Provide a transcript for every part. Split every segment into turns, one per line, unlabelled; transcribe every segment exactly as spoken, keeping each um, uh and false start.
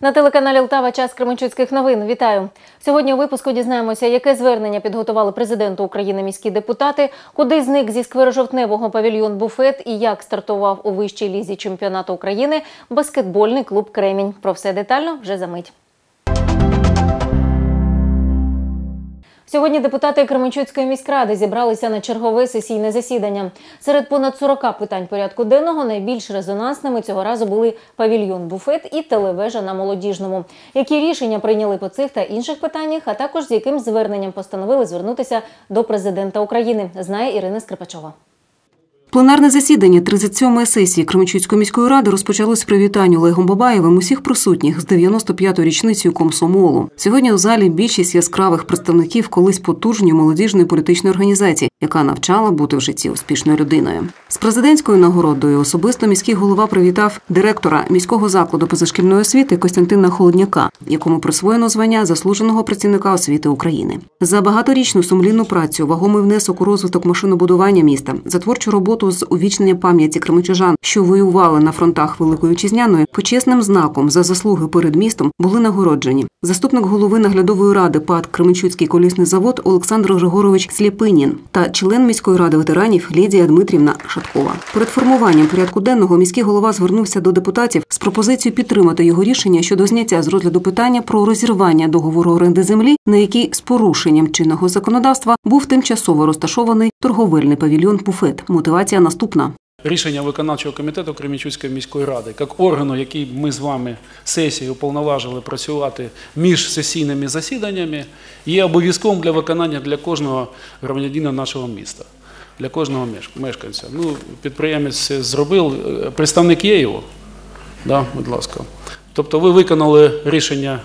На телеканалі «Лтава» час кременчуцьких новин. Вітаю! Сьогодні у випуску дізнаємося, яке звернення підготували президенту України міські депутати, куди зник зі скверу Жовтневого павільйон «Буфет» і як стартував у вищій лізі чемпіонату України баскетбольний клуб «Кремінь». Про все детально вже за мить. Сьогодні депутати Кременчуцької міськради зібралися на чергове сесійне засідання. Серед понад сорока питань порядку денного найбільш резонансними цього разу були павільйон «Буфет» і телевежа на Молодіжному. Які рішення прийняли по цих та інших питаннях, а також з яким зверненням постановили звернутися до президента України, знає Ірина Скрипачова.
Пленарне засідання тридцять сьомої сесії Кременчуцької міської ради розпочалось з привітань Олегом Бабаєвим усіх присутніх з дев'яносто п'ятою річницею комсомолу. Сьогодні у залі більшість яскравих представників колись потужної молодіжної політичної організації, яка навчала бути в житті успішною людиною. З президентською нагородою особисто міський голова привітав директора міського закладу позашкільної освіти Костянтина Холодняка, якому присвоєно звання заслуженого працівника освіти України. За багаторічну сумлінну працю, вагомий внесок у розвиток машинобудування міста, за творчу роботу з увічнення пам'яті кременчужан, що воювали на фронтах Великої Вітчизняної, почесним знаком за заслуги перед містом були нагороджені заступник голови наглядової ради ПАТ «Кременчуцький колісний завод» Олександр Григорович Слєпинін та член міської ради ветеранів Лідія Дмитрівна Шаткова. Перед формуванням порядку денного міський голова звернувся до депутатів з пропозицією підтримати його рішення щодо зняття з розгляду питання про розірвання договору оренди землі, на якій з порушенням чинного законодавства був тимчасово розташований торговельний павільйон «Буфет». Мотивація наступна.
Рішення виконавчого комітету Кременчуцької міської ради, як органу, який ми з вами сесією уповноважили працювати між сесійними засіданнями, є обов'язковим для виконання для кожного громадянина нашого міста, для кожного мешканця. Ну, підприємець це зробив, представник є його, да, будь ласка. Тобто ви виконали рішення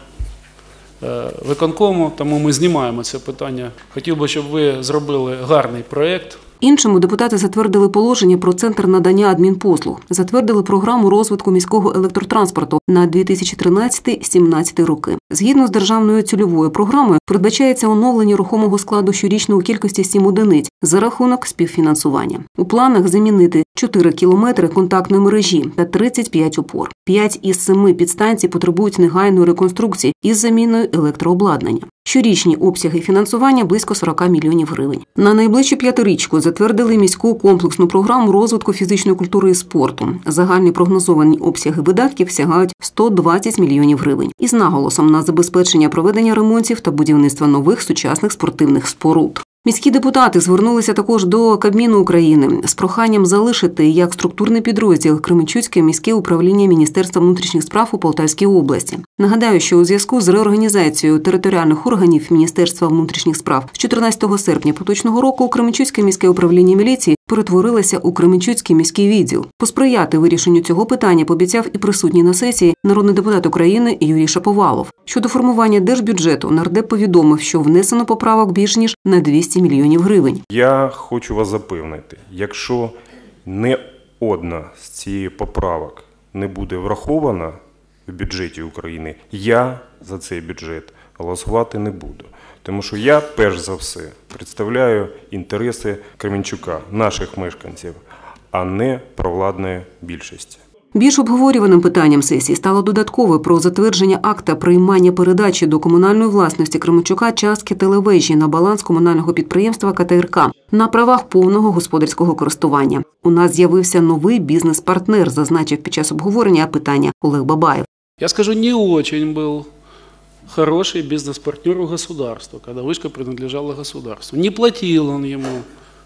виконкому, тому ми знімаємо це питання. Хотів би, щоб ви зробили гарний проєкт.
Іншому депутати затвердили положення про центр надання адмінпослуг, затвердили програму розвитку міського електротранспорту на дві тисячі тринадцятий - дві тисячі сімнадцятий роки. Згідно з державною цільовою програмою, передбачається оновлення рухомого складу щорічно у кількості сім одиниць за рахунок співфінансування. У планах замінити чотири кілометри контактної мережі та тридцять п'ять опор. п'ять із семи підстанцій потребують негайної реконструкції із заміною електрообладнання. Щорічні обсяги фінансування – близько сорока мільйонів гривень. На найближчу п'ятирічку затвердили міську комплексну програму розвитку фізичної культури і спорту. Загальні прогнозовані обсяги видатків сягають сто двадцять мільйонів гривень. Із наголосом на забезпечення проведення ремонтів та будівництва нових сучасних спортивних споруд. Міські депутати звернулися також до Кабміну України з проханням залишити як структурний підрозділ Кременчуцьке міське управління Міністерства внутрішніх справ у Полтавській області. Нагадаю, що у зв'язку з реорганізацією територіальних органів Міністерства внутрішніх справ з чотирнадцятого серпня поточного року Кременчуцьке міське управління міліції перетворилося у Кременчуцький міський відділ. Посприяти вирішенню цього питання пообіцяв і присутній на сесії народний депутат України Юрій Шаповалов. Щодо формування держбюджету, нардеп повідомив, що внесено поправок більш ніж на двісті мільйонів гривень.
Я хочу вас запевнити, якщо не одна з цієї поправок не буде врахована в бюджеті України, я за цей бюджет голосувати не буду. Тому що я, перш за все, представляю інтереси Кременчука, наших мешканців, а не провладної більшості.
Більш обговорюваним питанням сесії стало додаткове про затвердження акта приймання передачі до комунальної власності Кременчука частки телевежі на баланс комунального підприємства ка те ер ка на правах повного господарського користування. У нас з'явився новий бізнес-партнер, зазначив під час обговорення питання Олег Бабаєв.
Я скажу, не очень був хороший бизнес-партнер у государства, когда вышка принадлежала государству. Не платил он ему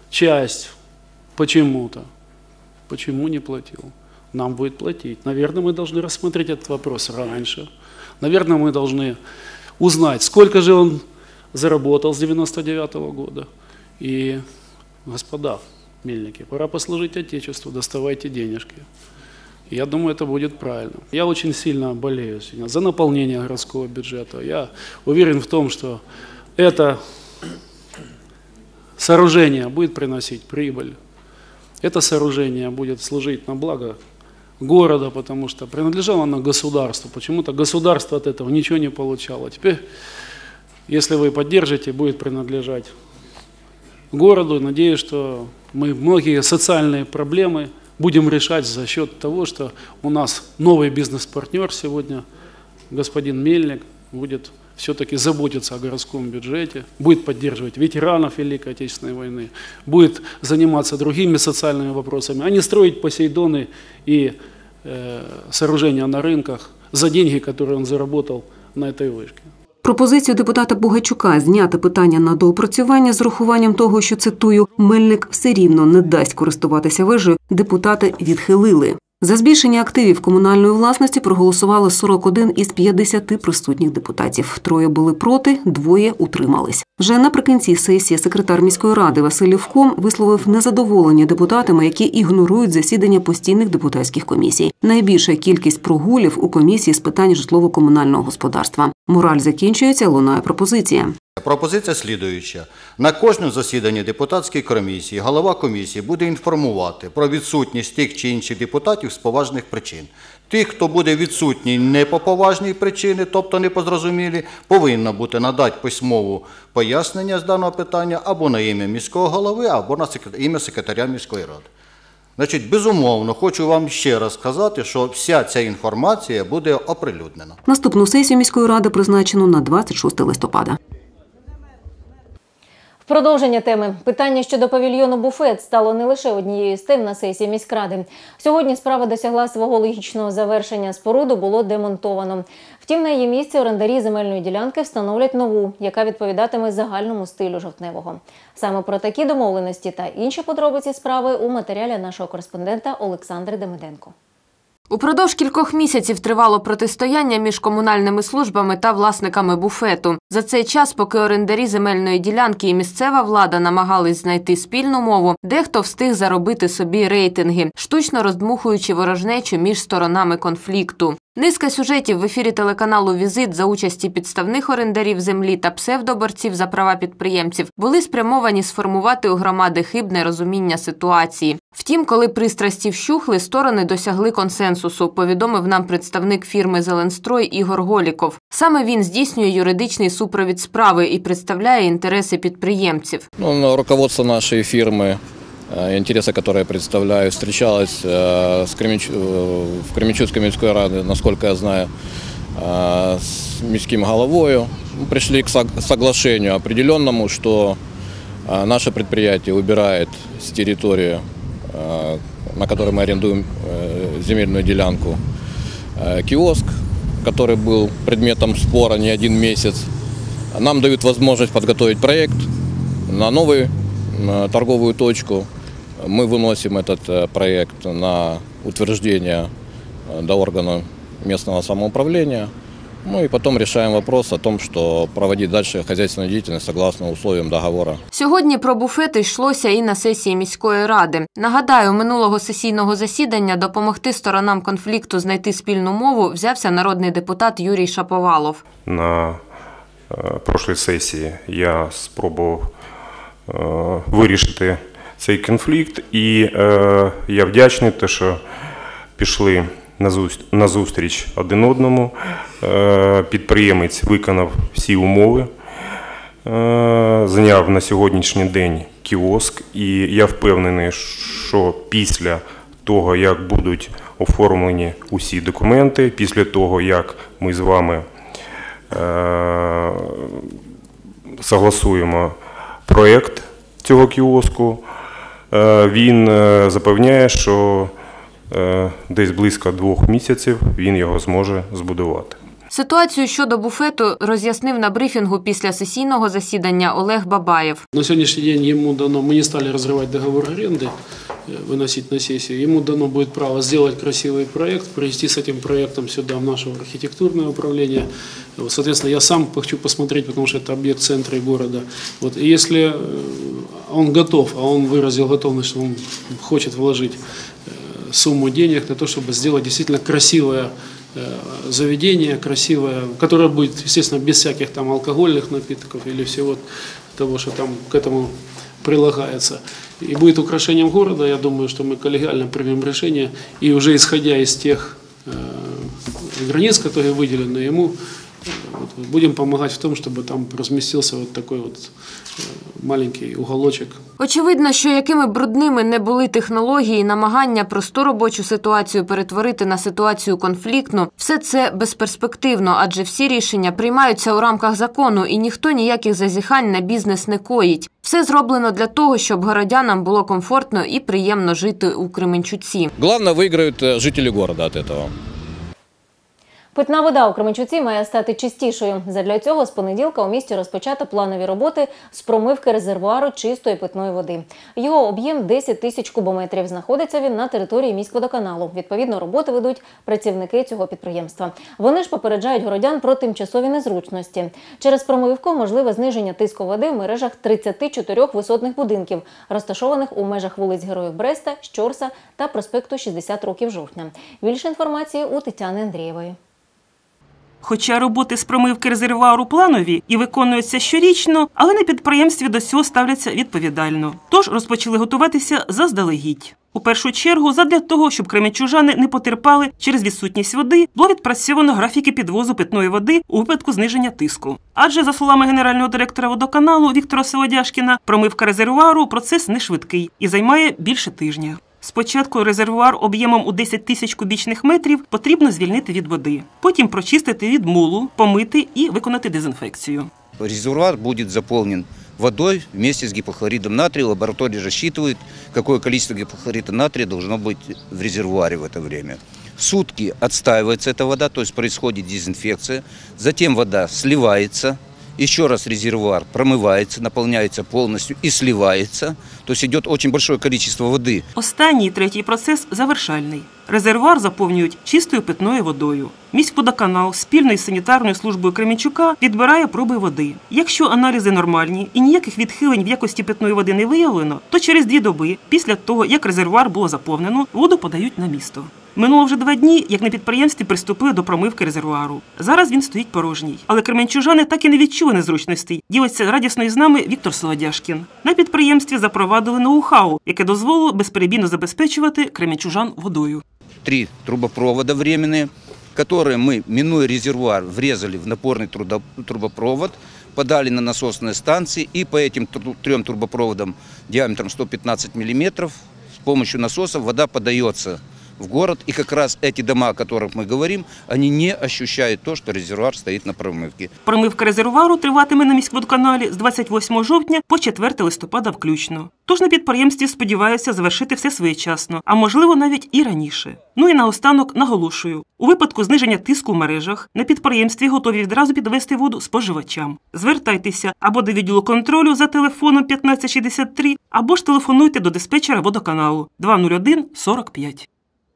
часть почему-то. Почему не платил? Нам будет платить. Наверное, мы должны рассмотреть этот вопрос раньше. Наверное, мы должны узнать, сколько же он заработал с девяносто девятого года. И, господа мельники, пора послужить Отечеству, доставайте денежки. Я думаю, это будет правильно. Я очень сильно болею сегодня за наполнение городского бюджета. Я уверен в том, что это сооружение будет приносить прибыль. Это сооружение будет служить на благо города, потому что принадлежало оно государству. Почему-то государство от этого ничего не получало. Теперь, если вы поддержите, будет принадлежать городу. Надеюсь, что мы многие социальные проблемы будем решать за счет того, что у нас новый бизнес-партнер сегодня господин Мельник будет все-таки заботиться о городском бюджете, будет поддерживать ветеранов Великой Отечественной войны, будет заниматься другими социальными вопросами, а не строить посейдоны и э, сооружения на рынках за деньги, которые он заработал на этой вышке.
Пропозицію депутата Бугайчука зняти питання на доопрацювання з урахуванням того, що, цитую, Мельник все рівно не дасть користуватися вежею, депутати відхилили. За збільшення активів комунальної власності проголосували сорок один із п'ятдесяти присутніх депутатів. Троє були проти, двоє утримались. Вже наприкінці сесії секретар міської ради Василь Левком висловив незадоволення депутатами, які ігнорують засідання постійних депутатських комісій. Найбільша кількість прогулів у комісії з питань житлово-комунального господарства. Мораль закінчується, лунає пропозиція.
Пропозиція слідуюча. На кожному засіданні депутатської комісії голова комісії буде інформувати про відсутність тих чи інших депутатів з поважних причин. Тих, хто буде відсутній не по поважній причині, тобто не по зрозумілій, повинно бути надати письмову пояснення з даного питання або на ім'я міського голови, або на ім'я секретаря міської ради. Значить, безумовно, хочу вам ще раз сказати, що вся ця інформація буде оприлюднена.
Наступну сесію міської ради призначено на двадцять шостого листопада.
Продовження теми. Питання щодо павільйону «Буфет» стало не лише однією з тем на сесії міськради. Сьогодні справа досягла свого логічного завершення. Споруду було демонтовано. Втім, на її місці орендарі земельної ділянки встановлять нову, яка відповідатиме загальному стилю Жовтневого. Саме про такі домовленості та інші подробиці справи у матеріалі нашого кореспондента Олександри Демиденко.
Упродовж кількох місяців тривало протистояння між комунальними службами та власниками буфету. За цей час, поки орендарі земельної ділянки і місцева влада намагались знайти спільну мову, дехто встиг заробити собі рейтинги, штучно роздмухуючи ворожнечу між сторонами конфлікту. Низка сюжетів в ефірі телеканалу «Візит» за участі підставних орендарів землі та псевдоборців за права підприємців були спрямовані сформувати у громади хибне розуміння ситуації. Втім, коли пристрасті вщухли, сторони досягли консенсусу, повідомив нам представник фірми «Зеленстрой» Ігор Голіков. Саме він здійснює юридичний супровід справи і представляє інтереси підприємців.
Ну, руководство нашої фірми, интересы, которые я представляю, встречалась с Кременч... в Кременчуцкой міської ради, насколько я знаю, с міським головою. Мы пришли к соглашению определенному, что наше предприятие убирает с территории, на которой мы арендуем земельную делянку, киоск, который был предметом спора не один месяц. Нам дают возможность подготовить проект на новую торговую точку. Мы выносим этот проект на утверждение до органа местного самоуправления. Ну и потом решаем вопрос о том, что проводить дальше хозяйственную деятельность согласно условиям договора.
Сьогодні про буфети йшлося і на сесії міської ради. Нагадаю, минулого сесійного засідання допомогти сторонам конфлікту знайти спільну мову взявся народний депутат Юрій Шаповалов.
На прошлій сесії я спробував вирішити цей конфлікт, і е, я вдячний, те, що пішли на зустріч один одному. Е, підприємець виконав всі умови, е, зайняв на сьогоднішній день кіоск, і я впевнений, що після того, як будуть оформлені усі документи, після того, як ми з вами е, согласуємо проєкт цього кіоску, він запевняє, що десь близько двох місяців він його зможе збудувати.
Ситуацію щодо буфету роз'яснив на брифінгу після сесійного засідання Олег Бабаєв.
На сьогоднішній день йому дано, ми не стали розривати договор оренди, выносить на сессию, ему дано будет право сделать красивый проект, привести с этим проектом сюда, в наше архитектурное управление. Вот, соответственно, я сам хочу посмотреть, потому что это объект центра города. Вот, и если он готов, а он выразил готовность, что он хочет вложить сумму денег на то, чтобы сделать действительно красивое заведение, красивое, которое будет, естественно, без всяких там алкогольных напитков или всего того, что там к этому прилагается, и будет украшением города, я думаю, что мы коллегиально примем решение, и уже исходя из тех э, границ, которые выделены ему, Вот, будем помогать в том, чтобы там разместился вот такой вот маленький уголочек.
Очевидно, що якими брудними не були технології, намагання просту робочу ситуацію перетворити на ситуацію конфліктну – все це безперспективно, адже всі рішення приймаються у рамках закону і ніхто ніяких зазіхань на бізнес не коїть. Все зроблено для того, щоб городянам було комфортно і приємно жити у Кременчуці.
Главное, выиграют жители города от этого.
Питна вода у Кременчуці має стати чистішою. Задля цього з понеділка у місті розпочато планові роботи з промивки резервуару чистої питної води. Його об'єм десять тисяч кубометрів. Знаходиться він на території міськводоканалу. Відповідно, роботи ведуть працівники цього підприємства. Вони ж попереджають городян про тимчасові незручності. Через промивку можливе зниження тиску води в мережах тридцяти чотирьох висотних будинків, розташованих у межах вулиць Героїв Бреста, Щорса та проспекту шістдесят років жовтня. Більше інформації у Тетяни Андрієвої.
Хоча роботи з промивки резервуару планові і виконуються щорічно, але на підприємстві до цього ставляться відповідально. Тож розпочали готуватися заздалегідь. У першу чергу, задля того, щоб кременчужани не потерпали через відсутність води, було відпрацьовано графіки підвозу питної води у випадку зниження тиску. Адже, за словами генерального директора водоканалу Віктора Солодяшкіна, промивка резервуару – процес не швидкий і займає більше тижня. Спочатку резервуар об'ємом у десять тисяч кубічних метрів потрібно звільнити від води. Потім прочистити від мулу, помити і виконати дезінфекцію.
Резервуар буде заповнений водой вместе с гипохлоридом натрия. Лаборатория рассчитывает, какое количество гипохлорида натрия должно быть в резервуаре в это время. Сутки отстаивается эта вода, то есть происходит дезинфекция. Затем вода сливается. Еще раз резервуар промывается, наполняется полностью и сливается. То есть идет очень большое количество воды.
Останній, третій процес завершальний. Резервуар заповнюють чистою питною водою. Міськводоканал спільно із санітарною службою Кременчука відбирає проби води. Якщо аналізи нормальні і ніяких відхилень в якості питної води не виявлено, то через дві доби, після того, як резервуар було заповнено, воду подають на місто. Минуло вже два дні, як на підприємстві приступили до промивки резервуару. Зараз він стоїть порожній. Але кременчужани так і не відчули незручностей. Ділиться радісно із нами Віктор Солодяшкін. На підприємстві запровадили ноу-хау, яке дозволило безперебійно забезпечувати кременчужан водою.
Три трубопровода временные, которые мы, минуя резервуар, врезали в напорный трубопровод, подали на насосные станции, и по этим трем трубопроводам диаметром сто пятнадцать миллиметров с помощью насосов вода подается в город. И как раз эти дома, о которых мы говорим, они не ощущают то, что резервуар стоит на промивке.
Промивка резервуару триватиме на міськводоканалі з двадцять восьмого жовтня по четверте листопада включно. Тож на підприємстві сподіваються завершити все своєчасно, а можливо навіть і раніше. Ну і наостанок наголошую. У випадку зниження тиску в мережах на підприємстві готові відразу підвести воду споживачам. Звертайтеся або до відділу контролю за телефоном п'ятнадцять шістдесят три, або ж телефонуйте до диспетчера водоканалу два нуль один сорок п'ять.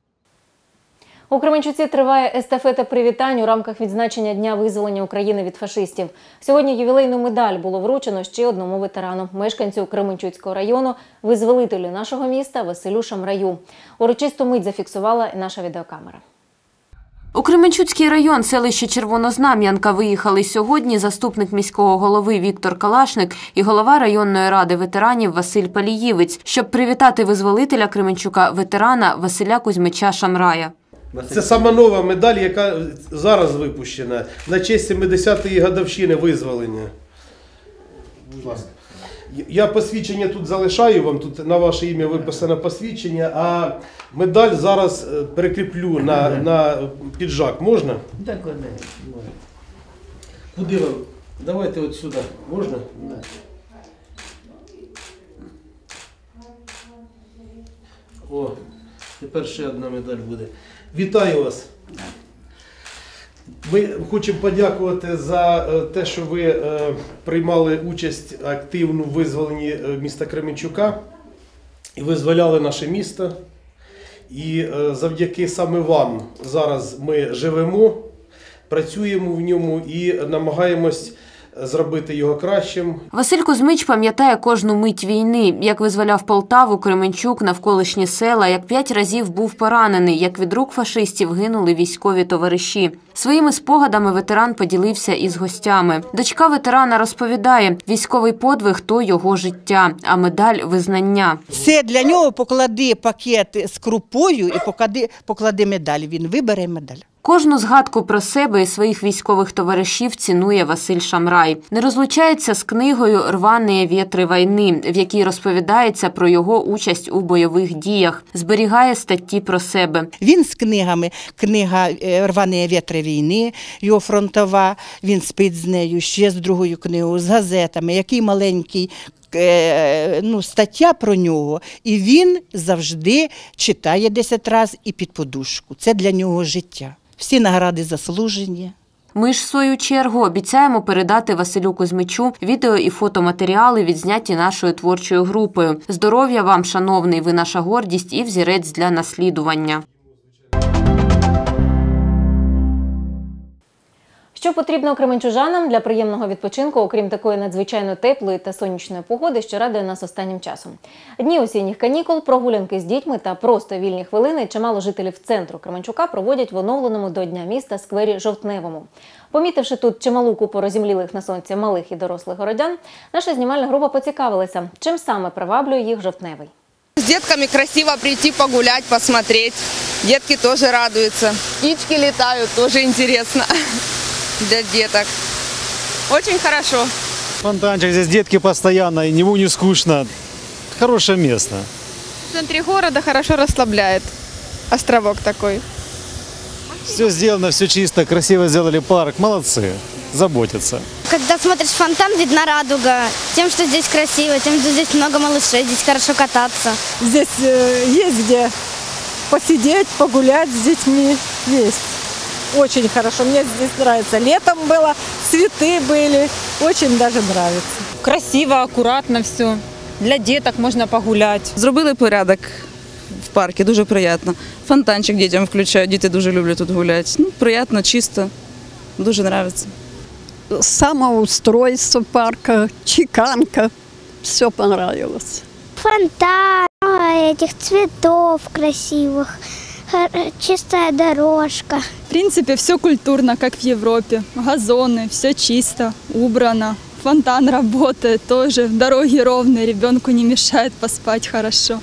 У Кременчуці триває естафета привітань у рамках відзначення Дня визволення України від фашистів. Сьогодні ювілейну медаль було вручено ще одному ветерану, мешканцю Кременчуцького району, визволителю нашого міста Василю Шамраю. Урочисту мить зафіксувала і наша відеокамера.
У Кременчуцький район, селище Червонознам'янка, виїхали сьогодні заступник міського голови Віктор Калашник і голова районної ради ветеранів Василь Паліївець, щоб привітати визволителя Кременчука, ветерана Василя Кузьмича Шамрая.
Це сама нова медаль, яка зараз випущена на честь сімдесятої годовщини визволення. Будь ласка. Я посвідчення тут залишаю вам, тут на ваше ім'я виписано посвідчення, а медаль зараз перекріплю на, на піджак. Можна?
Так, можна.
Куди вам? Давайте от сюди. Можна? Так. О, тепер ще одна медаль буде. Вітаю вас. Ми хочемо подякувати за те, що ви приймали участь активну в визволенні міста Кременчука і визволяли наше місто. І завдяки саме вам зараз ми живемо, працюємо в ньому і намагаємось зробити його кращим.
Василь Кузьмич пам'ятає кожну мить війни, як визволяв Полтаву, Кременчук, навколишні села, як п'ять разів був поранений, як від рук фашистів гинули військові товариші. Своїми спогадами ветеран поділився із гостями. Дочка ветерана розповідає, військовий подвиг – то його життя, а медаль – визнання.
Це для нього поклади пакет з крупою і поклади, поклади медаль. Він вибере медаль.
Кожну згадку про себе і своїх військових товаришів цінує Василь Шамрай. Не розлучається з книгою «Рвані вітри війни», в якій розповідається про його участь у бойових діях. Зберігає статті про себе.
Він з книгами. Книга «Рвані вітри війни», його фронтова, він спить з нею, ще з другою книгою, з газетами, який маленький, ну, стаття про нього, і він завжди читає десять разів і під подушку. Це для нього життя. Всі награди заслужені.
Ми ж, в свою чергу, обіцяємо передати Василю Кузьмичу відео і фотоматеріали, відзняті нашою творчою групою. Здоров'я вам, шановний, ви наша гордість і взірець для наслідування.
Що потрібно кременчужанам для приємного відпочинку, окрім такої надзвичайно теплої та сонячної погоди, що радує нас останнім часом? Дні осінніх канікул, прогулянки з дітьми та просто вільні хвилини чимало жителів центру Кременчука проводять в оновленому до Дня міста сквері Жовтневому. Помітивши тут чималу купу розімлілих на сонці малих і дорослих городян, наша знімальна група поцікавилася, чим саме приваблює їх Жовтневий.
С детками красиво прийти погулять, посмотреть. Детки тоже радуются. Птички летают, тоже интересно для деток. Очень хорошо.
Фонтанчик, здесь детки постоянно, и ему не скучно. Хорошее место.
В центре города хорошо расслабляет. Островок такой.
Все сделано, все чисто, красиво сделали парк. Молодцы, заботятся.
Когда смотришь фонтан, видна радуга. Тем, что здесь красиво, тем, что здесь много малышей, здесь хорошо кататься.
Здесь э, есть где посидеть, погулять с детьми. Есть. Очень хорошо. Мне здесь нравится. Летом было, цветы были. Очень даже нравится.
Красиво, аккуратно все. Для деток можно погулять.
Зробили порядок в парку, дуже приємно. Фонтанчик дітям включають, діти дуже люблять тут гуляти. Ну, приємно, чисто, дуже подобається.
Самоустройство парка, чеканка, все понравилось.
Фонтан, этих цветов красивых, чистая дорожка.
В принципе, все культурно, как в Европе. Газоны, все чисто, убрано. Фонтан работает тоже, дороги ровные, ребенку не мешает поспать хорошо.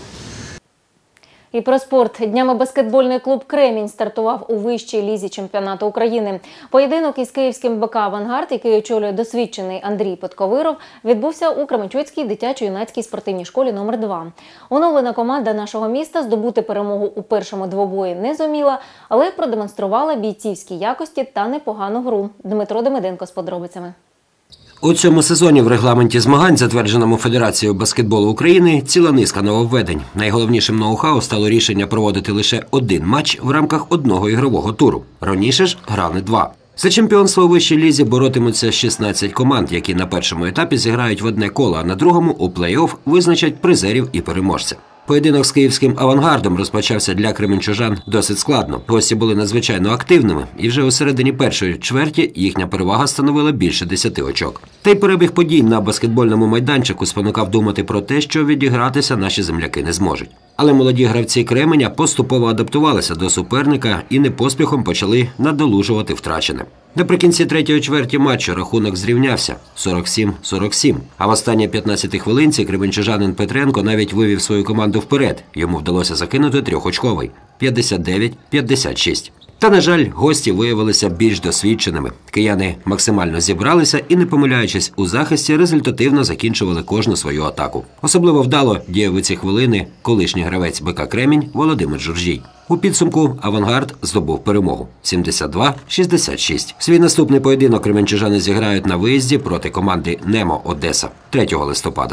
І про спорт. Днями баскетбольний клуб «Кремінь» стартував у вищій лізі чемпіонату України. Поєдинок із київським БК «Авангард», який очолює досвідчений Андрій Подковиров, відбувся у Кременчуцькій дитячо-юнацькій спортивній школі номер два. Оновлена команда нашого міста здобути перемогу у першому двобої не зуміла, але продемонструвала бійцівські якості та непогану гру. Дмитро Демиденко з подробицями.
У цьому сезоні в регламенті змагань, затвердженому Федерацією баскетболу України, ціла низка нововведень. Найголовнішим ноу-хау стало рішення проводити лише один матч в рамках одного ігрового туру. Раніше ж грали два. За чемпіонство у вищій лізі боротимуться шістнадцять команд, які на першому етапі зіграють в одне коло, а на другому у плей-офф визначать призерів і переможця. Поєдинок з київським «Авангардом» розпочався для кременчужан досить складно. Гості були надзвичайно активними, і вже у середині першої чверті їхня перевага становила більше десяти очок. Та й перебіг подій на баскетбольному майданчику спонукав думати про те, що відігратися наші земляки не зможуть. Але молоді гравці Кременя поступово адаптувалися до суперника і не поспіхом почали надолужувати втрачене. Наприкінці третьої чверті матчу рахунок зрівнявся – сорок сім сорок сім. А в останній п'ятнадцятій хвилинці кременчужанин Петренко навіть вивів свою команду вперед. Йому вдалося закинути трьохочковий – п'ятдесят дев'ять п'ятдесят шість. Та, на жаль, гості виявилися більш досвідченими. Кияни максимально зібралися і, не помиляючись у захисті, результативно закінчували кожну свою атаку. Особливо вдало діяв у ці хвилини колишній гравець БК «Кремінь» Володимир Журжій. У підсумку «Авангард» здобув перемогу – сімдесят два шістдесят шість. Свій наступний поєдинок кременчужани зіграють на виїзді проти команди «Немо Одеса» третього листопада.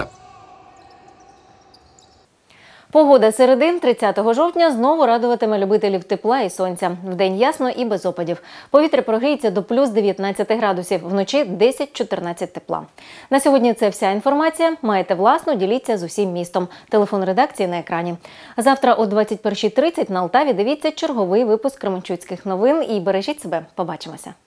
Погода середин тридцятого жовтня знову радуватиме любителів тепла і сонця. Вдень ясно і без опадів. Повітря прогріється до плюс дев'ятнадцяти градусів, вночі десять-чотирнадцять тепла. На сьогодні це вся інформація. Маєте власну, діліться з усім містом. Телефон редакції на екрані. Завтра о двадцять першій тридцять на Алтаві дивіться черговий випуск кременчуцьких новин і бережіть себе. Побачимося.